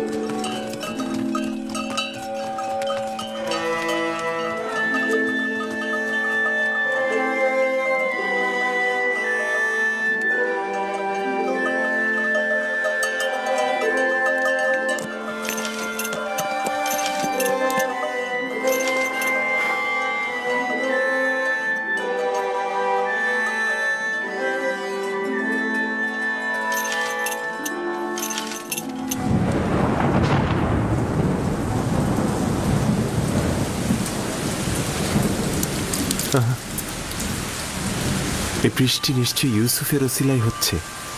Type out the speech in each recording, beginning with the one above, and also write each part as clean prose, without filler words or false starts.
এই বৃষ্টি নিশ্চয়ই ইউসুফের ওসিলাই হচ্ছে।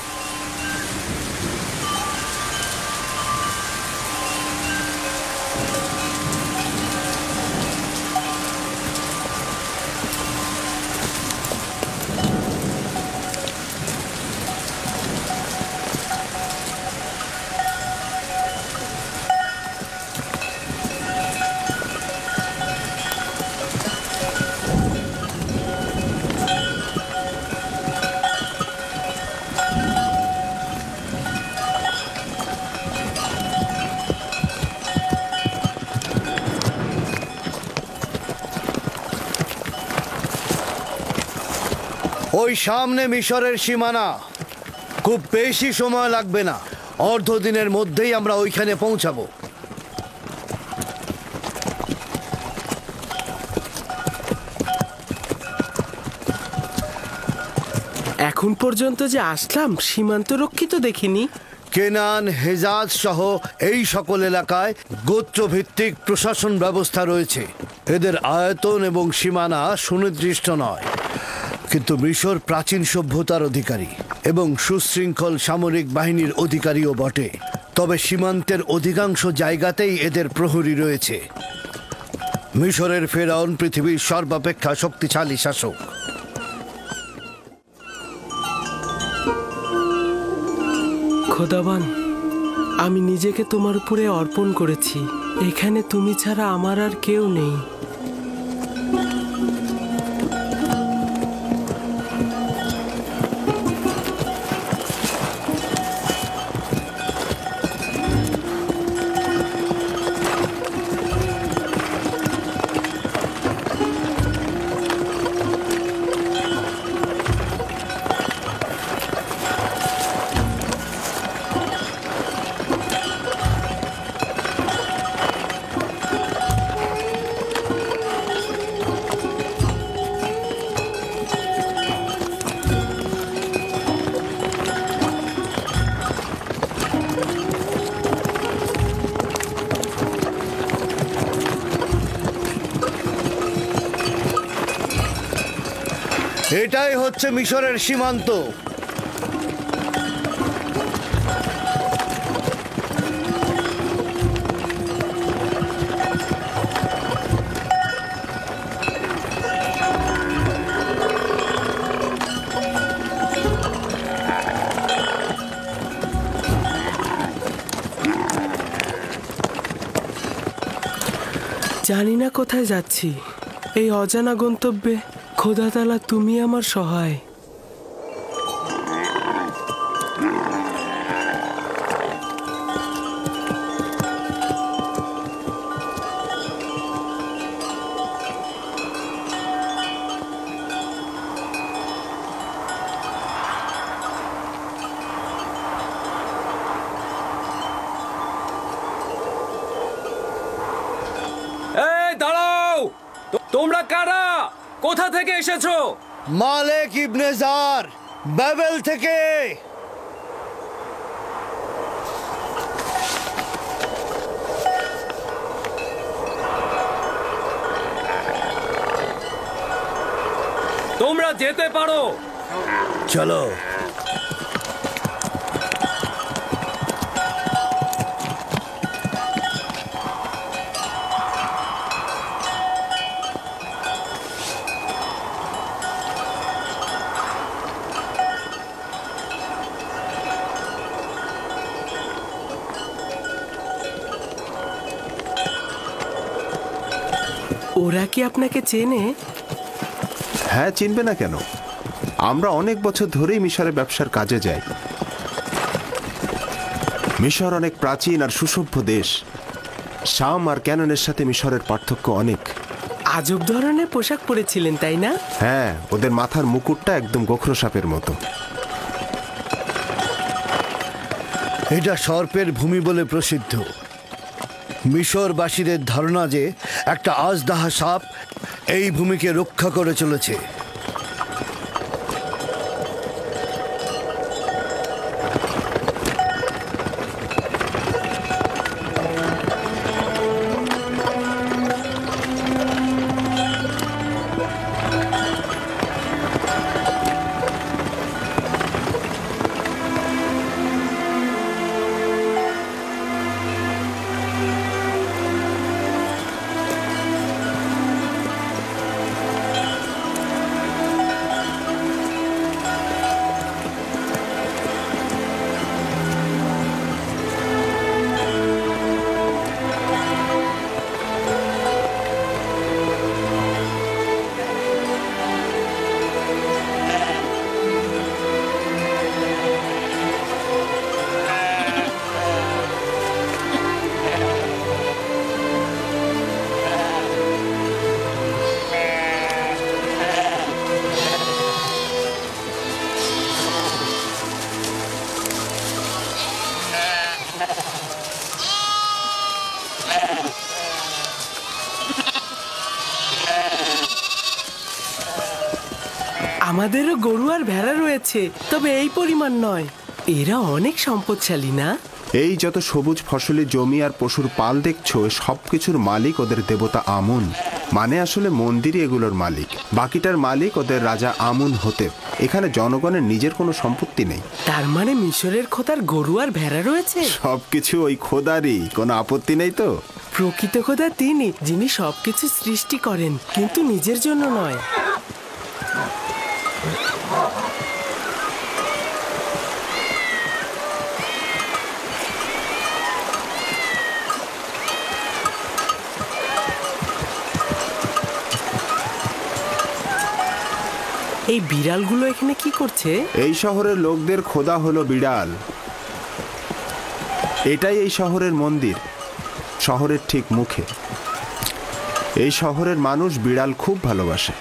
ওই সামনে মিশরের সীমানা, খুব বেশি সময় লাগবে না, অর্ধ দিনের মধ্যেই আমরা ওইখানে পৌঁছাবো। এখন পর্যন্ত যে আসলাম সীমান্ত রক্ষিত দেখিনি। কেনান, হেজাজ সহ এই সকল এলাকায় গোত্রভিত্তিক প্রশাসন ব্যবস্থা রয়েছে। এদের আয়তন এবং সীমানা সুনির্দিষ্ট নয়, কিন্তু মিশর প্রাচীন সভ্যতার অধিকারী এবং সুশৃঙ্খল সামরিক বাহিনীর অধিকারীও বটে। তবে সীমান্তের অধিকাংশ জায়গাতেই এদের প্রহরী রয়েছে। মিশরের ফেরাউন পৃথিবীর সর্বাপেক্ষা শক্তিশালী শাসক। খোদাবান, আমি নিজেকে তোমার উপরে অর্পণ করেছি। এখানে তুমি ছাড়া আমার আর কেউ নেই। এটাই হচ্ছে মিশরের সীমান্ত। জানি না কোথায় যাচ্ছি। এই অজানা গন্তব্যে খোদা তাআলা তুমি আমার সহায়। এই দাঁড়াও! তোমরা কারা? কোথা থেকে এসেছো? মালেক ইবনে জার, বাবেল থেকে। তোমরা যেতে পারো। চলো। ওরা কি আপনাকে চেনে? হ্যাঁ, চিনবে না কেন? আমরা অনেক বছর ধরেই মিশরে ব্যবসার কাজে যাই। মিশর অনেক প্রাচীন আর সুসভ্য দেশ। শাম আর ক্যাননের সাথে মিশরের পার্থক্য অনেক। আজব ধরনের পোশাক পরেছিলেন, তাই না? হ্যাঁ, ওদের মাথার মুকুটটা একদম গোখরো সাপের মতো। এটা সর্পের ভূমি বলে প্রসিদ্ধ। মিশরবাসীদের ধারণা যে একটা আজদাহা সাপ এই ভূমিকে রক্ষা করে চলেছে। আমাদেরও গরু আর ভেড়া রয়েছে, তবে এই পরিমাণ নয়। এরা অনেক সম্পদশালী, না? এই যত সবুজ ফসলি জমি আর পশুর পাল দেখছো, সবকিছুর মালিক ওদের দেবতা আমুন। মানে আসলে মন্দিরই এগুলোর মালিক। বাকিটার মালিক ওদের রাজা আমুন হতে। এখানে জনগণের নিজের কোনো সম্পত্তি নেই। তার মানে মিশরের খোদার গরু আর ভেড়া রয়েছে? সবকিছু ওই খোদারই, কোনো আপত্তি নেই তো? প্রকৃত খোদা তিনি, যিনি সবকিছু সৃষ্টি করেন, কিন্তু নিজের জন্য নয়। এই বিড়ালগুলো এখানে কি করছে? এই শহরের লোকদের খোদা হলো বিড়াল। এটাই এই শহরের মন্দির, শহরের ঠিক মুখে। এই শহরের মানুষ বিড়াল খুব ভালোবাসে।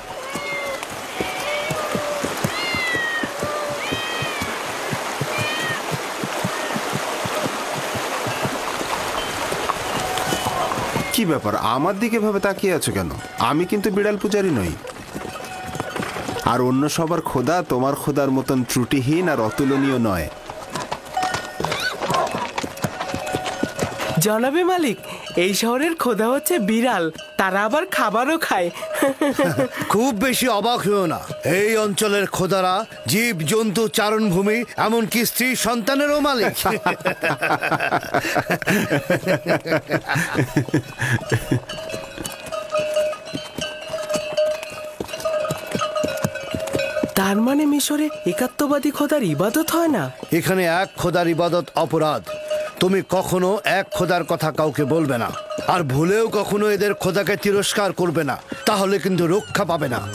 কি ব্যাপার, আমার দিকে ভাবে তাকিয়ে আছো কেন? আমি কিন্তু বিড়াল পূজারি নই। আর অন্য সবার খোদা তোমার খোদার মতন ত্রুটিহীন আর অতুলনীয় নয়। জনাবে মালিক, এই শহরের খোদা হচ্ছে বিড়াল, তারা আবার খাবারও খায়। খুব বেশি অবাক হয়েও না। এই অঞ্চলের খোদারা জীব জন্তু চারণভূমি এমনকি স্ত্রী সন্তানেরও মালিক। তার মানে মিশরে একাত্মবাদী খোদার ইবাদত হয় না? এখানে এক খোদার ইবাদত অপরাধ। তুমি কখনো এক খোদার কথা কাউকে বলবে না, আর ভুলেও কখনো এদের খোদাকে তিরস্কার করবে না, তাহলে কিন্তু রক্ষা পাবে না।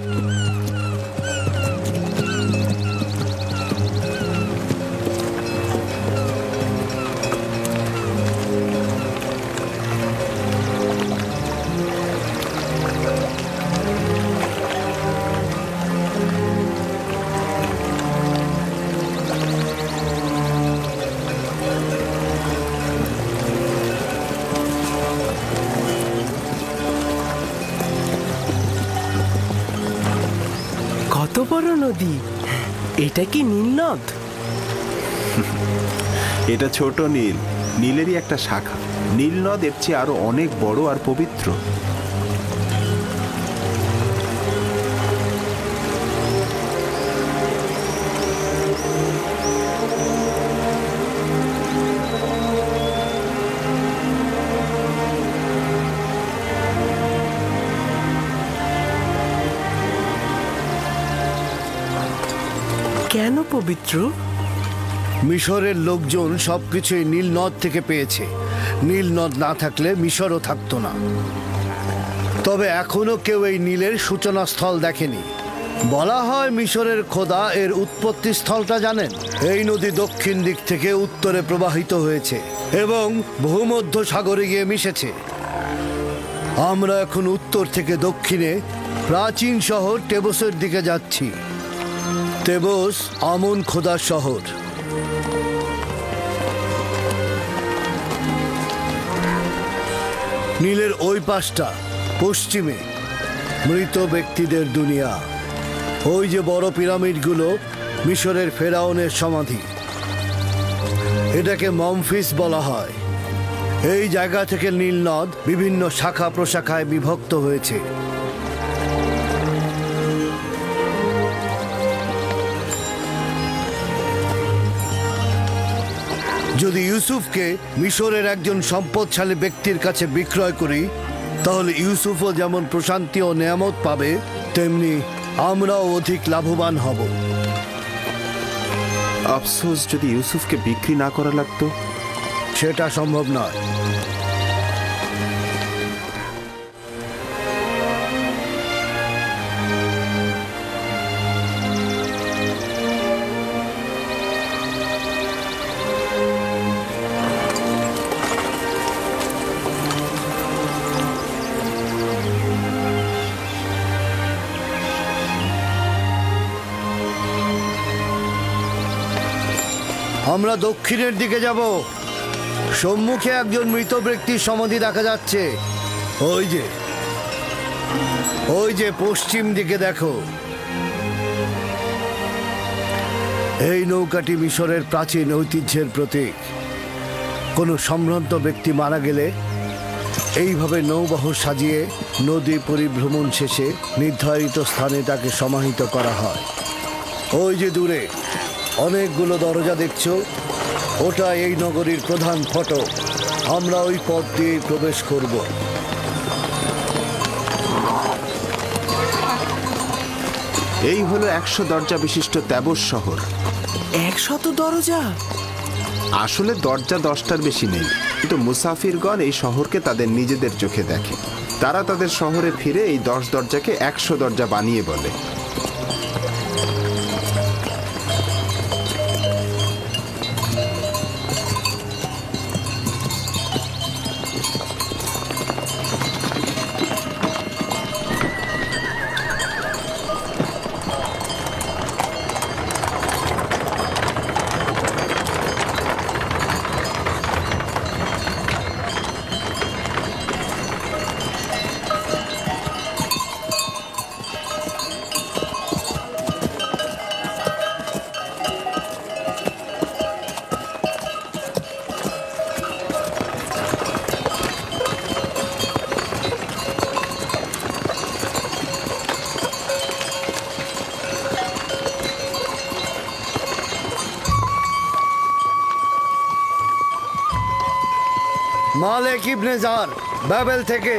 কত বড় নদী! এটা কি নীল নদ? এটা ছোট নীল, নীলেরই একটা শাখা। নীল নদ এর চেয়ে আরো অনেক বড় আর পবিত্র। কেন পবিত্র? মিশরের লোকজন সবকিছুই নীল নদ থেকে পেয়েছে। নীল নদ না থাকলে মিশরও থাকতো না। তবে এখনো কেউ এই নীলের সূচনা স্থল দেখেনি। বলা হয় মিশরের খোদা এর উৎপত্তি স্থলটা জানেন। এই নদী দক্ষিণ দিক থেকে উত্তরে প্রবাহিত হয়েছে এবং ভূমধ্য সাগরে গিয়ে মিশেছে। আমরা এখন উত্তর থেকে দক্ষিণে প্রাচীন শহর টেবসের দিকে যাচ্ছি। তেবস আমন খোদার শহর। নীলের ওই পাশটা পশ্চিমে মৃত ব্যক্তিদের দুনিয়া। ওই যে বড় পিরামিডগুলো মিশরের ফেরাউনের সমাধি। এটাকে মমফিস বলা হয়। এই জায়গা থেকে নীল নদ বিভিন্ন শাখা প্রশাখায় বিভক্ত হয়েছে। যদি ইউসুফকে মিশরের একজন সম্পদশালী ব্যক্তির কাছে বিক্রয় করি, তাহলে ইউসুফও যেমন প্রশান্তি ও নেয়ামত পাবে, তেমনি আমরাও অধিক লাভবান হব। আফসোস, যদি ইউসুফকে বিক্রি না করা লাগতো। সেটা সম্ভব নয়। আমরা দক্ষিণের দিকে যাব। সম্মুখে একজন মৃত ব্যক্তির সমাধি দেখা যাচ্ছে। ওই যে পশ্চিম দিকে দেখো। এই নৌকাটি মিশরের প্রাচীন ঐতিহ্যের প্রতীক। কোনো সম্ভ্রান্ত ব্যক্তি মারা গেলে এইভাবে নৌবহর সাজিয়ে নদী পরিভ্রমণ শেষে নির্ধারিত স্থানে তাকে সমাহিত করা হয়। ওই যে দূরে অনেকগুলো দরজা দেখছো, ওটা এই নগরীর প্রধান ফটক। আমরা ওই পথ দিয়ে প্রবেশ করব। এই হলো 100 দরজা বিশিষ্ট তেবস শহর। 100 দরজা? আসলে দরজা 10টার বেশি নেই, কিন্তু মুসাফিরগণ এই শহরকে তাদের নিজেদের চোখে দেখে। তারা তাদের শহরে ফিরে এই 10 দরজাকে 100 দরজা বানিয়ে বলে। মালেক ইবনে জার, বাবেল থেকে।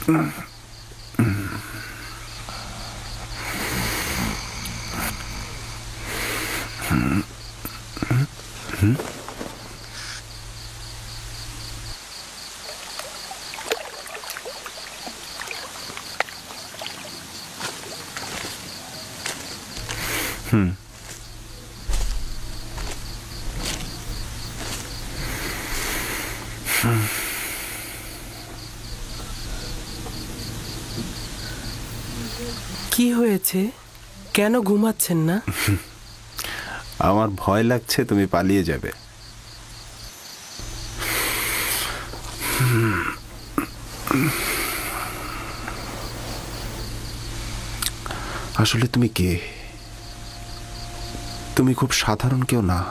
কি হয়েছে? কেন ঘুমাচ্ছেন না? আমার ভয় লাগছে তুমি পালিয়ে যাবে। আসলে তুমি কে? তুমি খুব সাধারণ কেউ না।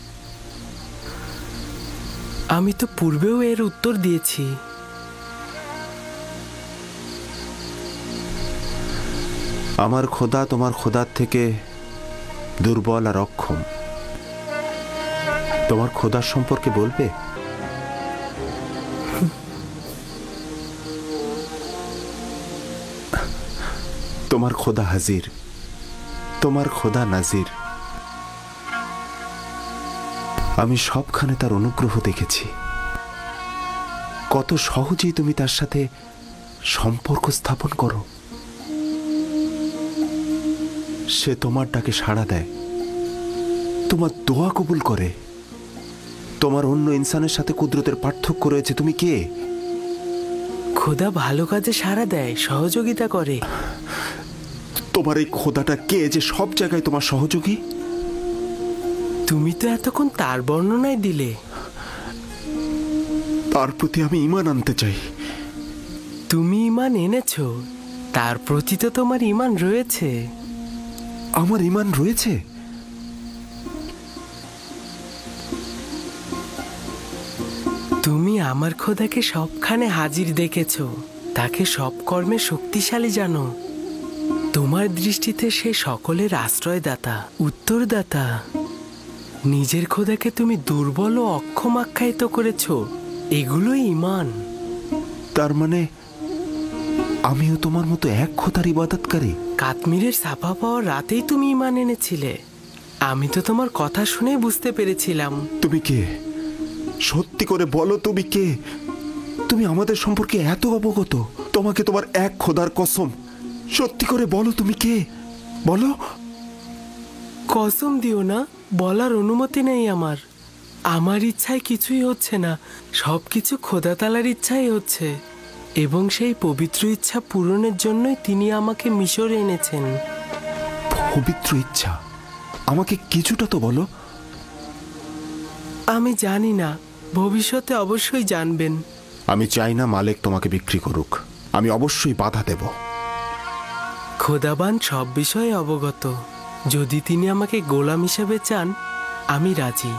আমি তো পূর্বেও এর উত্তর দিয়েছি। আমার খোদা তোমার খোদার থেকে দুর্বল আর অক্ষম। তোমার খোদার সম্পর্কে বলবে? তোমার খোদা হাজির, তোমার খোদা নাজির। আমি সবখানে তার অনুগ্রহ দেখেছি। কত সহজেই তুমি তার সাথে সম্পর্ক স্থাপন করো। সে তোমার ডাকে সাড়া দেয়, তোমার দোয়া কবুল করে। তোমার অন্য ইনসানের সাথে কুদরতের পার্থক্য রয়েছে। তুমি কে? খোদা ভালো কাজে সাড়া দেয়, সহযোগিতা করে। তোমার এই খোদাটা কে যে সব জায়গায় তোমার সহযোগী? তুমি তো এতক্ষণ তার বর্ণনায় দিলে। তার প্রতি আমি ঈমান আনতে চাই। তুমি ঈমান এনেছো, তার প্রতি তো তোমার ঈমান রয়েছে। আমার ঈমান রয়েছে? তুমি আমার খোদাকে সবখানে হাজির দেখেছো, তাকে সব কর্মে শক্তিশালী জানো। তোমার দৃষ্টিতে সে সকলের আশ্রয়দাতা, উত্তরদাতা। নিজের খোদাকে তুমি দুর্বল ও অক্ষম আখ্যায়িত করেছো। এগুলোই ঈমান। তার মানে আমিও তোমার মতো এক খোদার ইবাদতকারী? কাশ্মীরের ছাপা পাওয়ার রাতেই তুমি ঈমান এনেছিলে। আমি তো তোমার কথা শুনেই বুঝতে পেরেছিলাম। তুমি কে? সত্যি করে বলো, তুমি কে? তুমি আমাদের সম্পর্কে এত অবগত। তোমাকে তোমার এক খোদার কসম, সত্যি করে বলো তুমি কে? বলো। কসম দিও না, বলার অনুমতি নেই আমার। আমার ইচ্ছায় কিছুই হচ্ছে না, সবকিছু খোদা তাআলার ইচ্ছাই হচ্ছে। এবং সেই পবিত্র ইচ্ছা পূরণের জন্যই তিনি আমাকে মিশরে এনেছেন। পবিত্র ইচ্ছা? আমাকে কিছুটা তো বলো। আমি জানি না, ভবিষ্যতে অবশ্যই জানবেন। আমি চাই না মালিক তোমাকে বিক্রি করুক। আমি অবশ্যই বাধা দেব। খোদাবান সব বিষয়ে অবগত। যদি তিনি আমাকে গোলাম হিসেবে চান, আমি রাজি।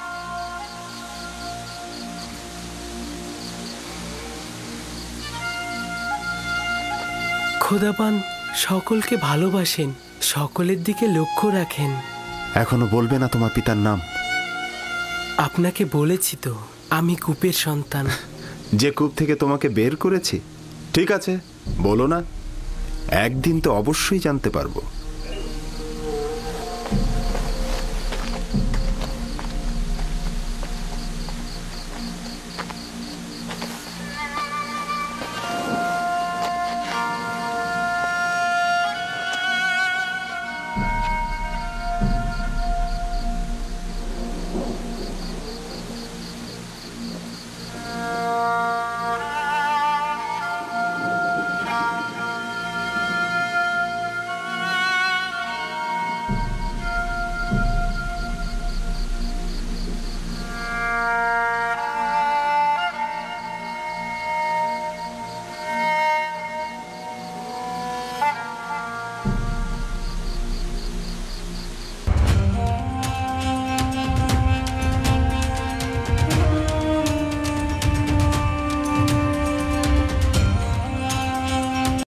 খোদাবান সকলকে ভালোবাসেন, সকলের দিকে লক্ষ্য রাখেন। এখনো বলবে না তোমার পিতার নাম? আপনাকে বলেছি তো, আমি কূপের সন্তান। যে কূপ থেকে তোমাকে বের করেছি। ঠিক আছে, বলো না। একদিন তো অবশ্যই জানতে পারবো।